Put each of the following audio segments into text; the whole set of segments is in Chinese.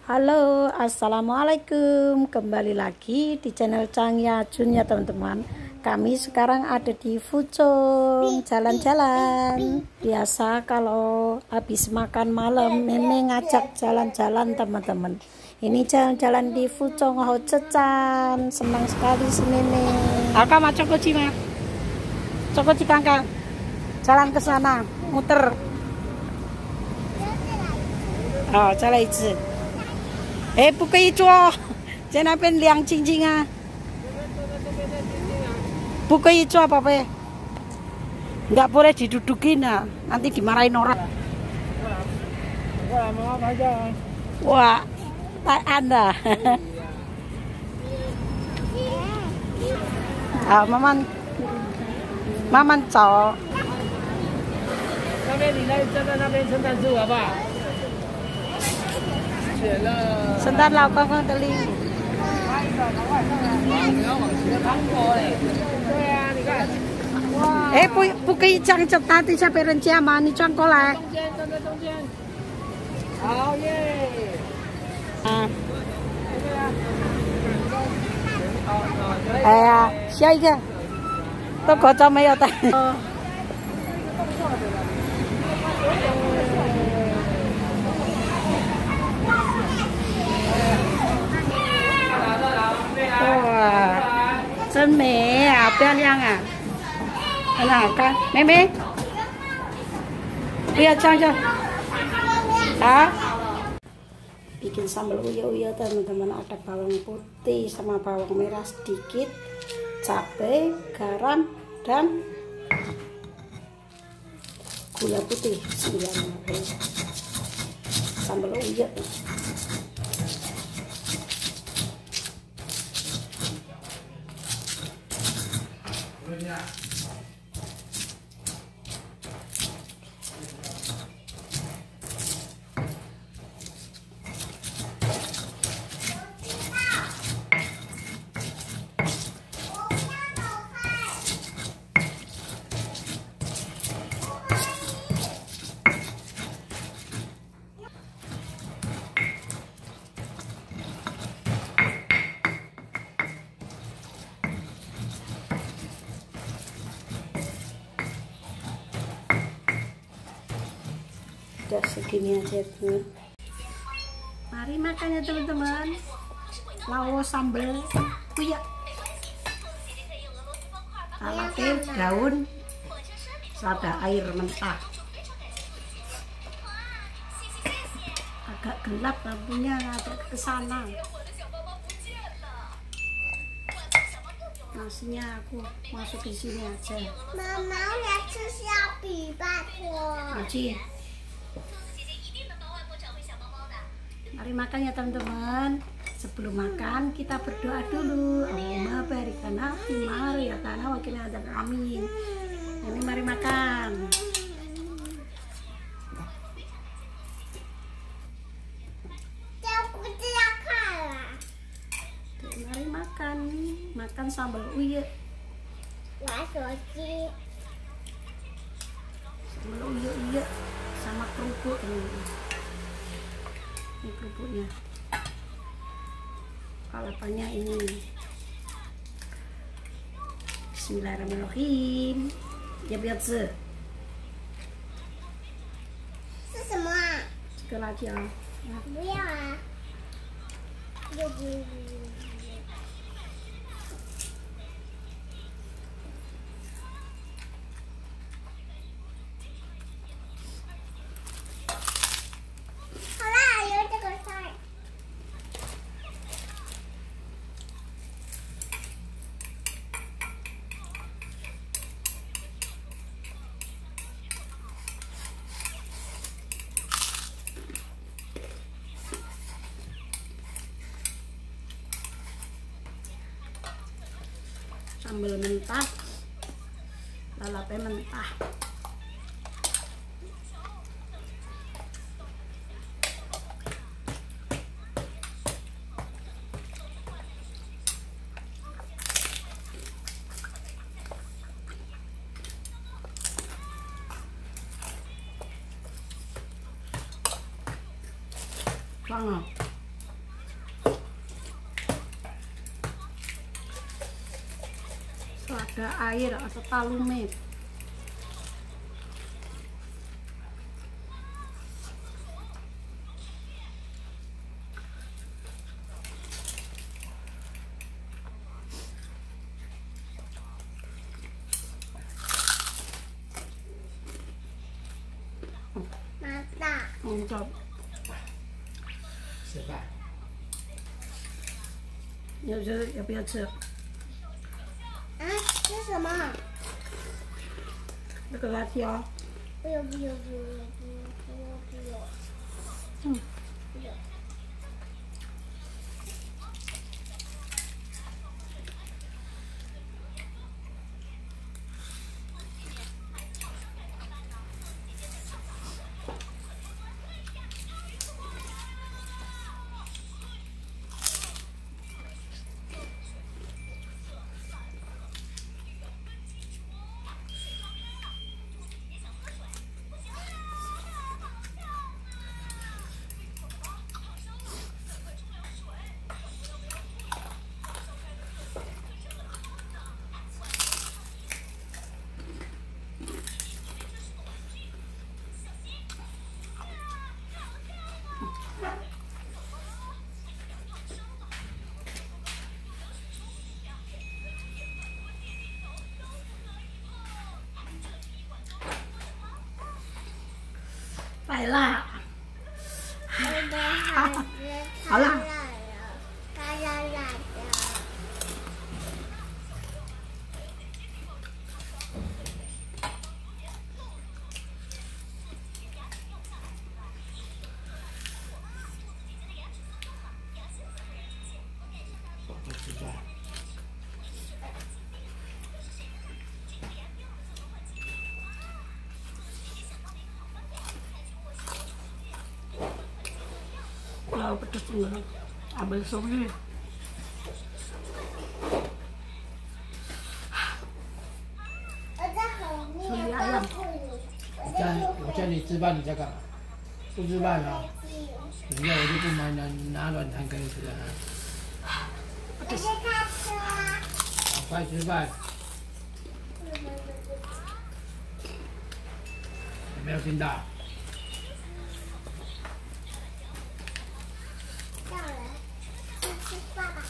Halo, assalamualaikum. Kembali lagi di channel Changya Jun ya teman-teman. Kami sekarang ada di Fuchong, jalan-jalan. Biasa kalau habis makan malam, Nenek ngajak jalan-jalan teman-teman. Ini jalan-jalan di Fuchong Hocecan. Senang sekali si Nenek. Aka macam koci mah. Cokoci kangkang. Jalan ke sana, muter. Oh, jalan itu. 哎，不可以坐，在那边亮晶晶啊！不可以坐，宝贝， nggak boleh didudukin ah, nanti dimarahin orang. Wah, tak Anda. Ah, maman走。 那边你来站在那边圣诞树好不好？ Sebentar lah, Bang Teli. 哎，不可以这样子，打底下被人家嘛，你转过来。 中间，站在中间。好耶！ 啊。哎呀，下一个，都口罩没有戴。哇，真美啊，漂亮啊，很好看。妹妹，不要这样啊！ Bikin sambal uyah-uyah teman-teman, ada bawang putih sama bawang merah sedikit, cabai, garam, dan gula putih. Sambal uyah. Udah segini aja tuh. Mari makan ya teman-teman. Lawo sambal uyah. Alatnya daun selada air mentah. Agak gelap lampunya, agak ke sana. Nasinya aku masukin sini aja. Mama, mau sapi, Aci. Mari makan ya teman-teman. Sebelum makan kita berdoa dulu. Allahumma barik lana fi ma razaqtana wa qina adzaban amin. Ini mari makan. Mari makan. Makan sambal uyah. Sambal uyah sama kerupuk ini. Ini kerupuknya, lalapannya ini. Bismillahirrahmanirrahim. Ya biar se. 是什么啊？ 这个辣椒。 不要啊！好啦，有这个菜。 Sambal mentah, lalapnya mentah. Bang, ada air atau talume. Mantap. 吃饭。 要不要吃？ 啊，这是什么？ 那个辣椒。 不要不要不要不要不要不要。 嗯。 不要。 来啦！ 我的孩子好啦他来了。 不吃饭。 Kalau pedas enggak, ambil sopnya. 我叫你吃饭，你在干嘛？不吃饭啊？等一下我就不买拿软糖给你吃了啊！ 我给他吃啊。 好，快吃饭。有没有听到？ 到了，吃饭吧。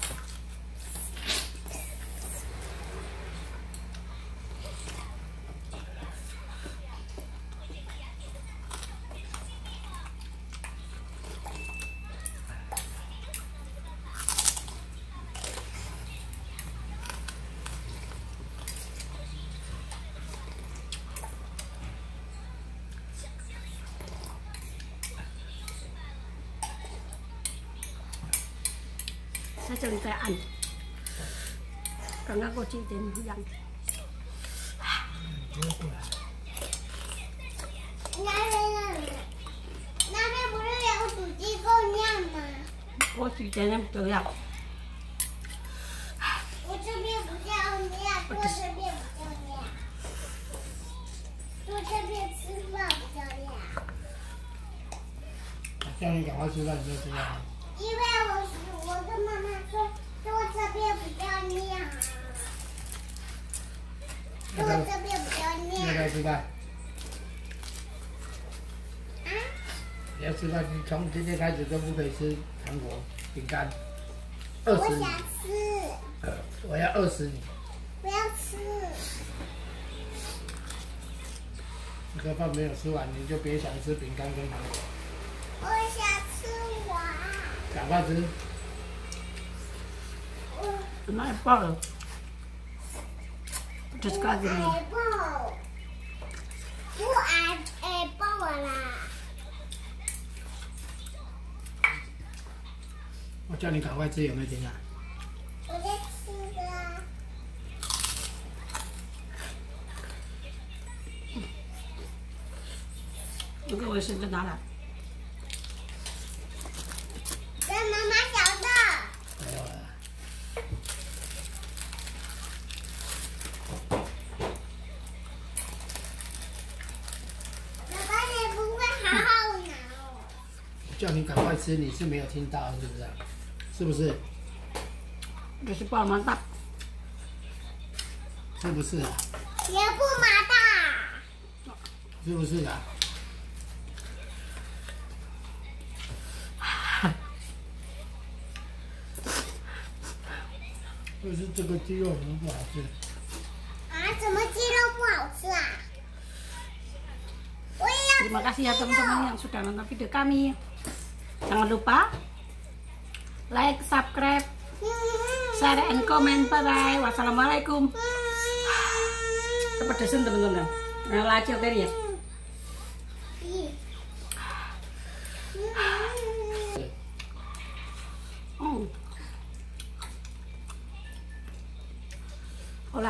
Saya ceritaan karena aku ceritain yang 那边不是有主机构酿吗？ 我ceritain betul ya. 我这边不叫酿，坐这边不叫酿，坐这边吃饭不叫酿。 叫你赶快吃饭，你就知道了。 因为我跟妈妈说，坐这边不叫酿，坐这边不叫要不酿。 要吃饭？ 啊？ 你要吃饭，你从今天开始都不可以吃糖果、饼干。 我 20你， 想吃， 我要20你。 不要吃。 这个饭没有吃完，你就别想吃饼干跟糖果。 我想吃完。 赶快吃。 Enak apa? Pedas sekali nih. 不挨爆啦！ 我叫你赶快吃，有没有听啊？ 我在吃啊。 那个卫生纸拿来。 给妈妈小的。 没有了。 爸爸，你不会好好拿哦。 叫你赶快吃，你是没有听到，是不是？是不是？ Udah sih Pak, mantap. 是不是啊？ 也不麻大。 是不是啊？就是这个鸡肉怎么不好吃？ 啊，怎么鸡肉不好吃啊？我也要 Terima kasih ya teman-teman yang sudah nonton video kami. Jangan lupa like, subscribe, share, and comment. Bye-bye. Wassalamualaikum. Kepedesan teman-teman. Nah, lacil tadi ya. Hola.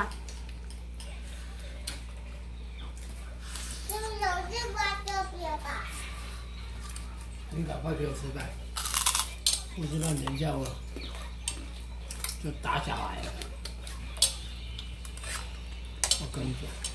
有这把这边吧。 你赶快给我吃饭，不知道等一下我就打小孩了。我跟你讲。